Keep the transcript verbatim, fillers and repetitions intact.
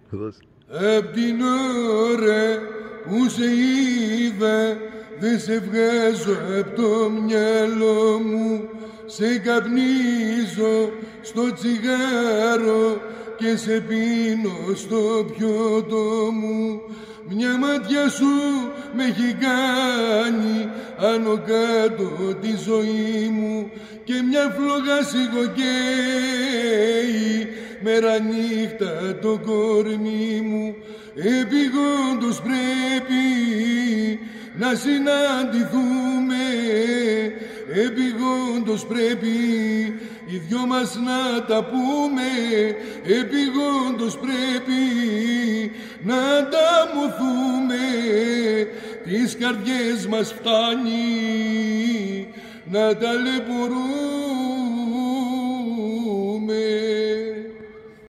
Απ' την ώρα που σε είδα δεν σε βγάζω απ' το μυαλό μου. Σε καπνίζω στο τσιγάρο και σε πίνω στο πιότο μου. Μια ματιά σου με έχει κάνει άνω κάτω τη ζωή μου και μια φλόγα σιγοκαίει μέρα νύχτα το κορμί μου. Επιγόντως πρέπει να συναντηθούμε, επιγόντως πρέπει οι δυο μας να τα πούμε, επιγόντως πρέπει να ανταμωθούμε. Τις καρδιές μας φτάνει να ταλαιπωρούμε.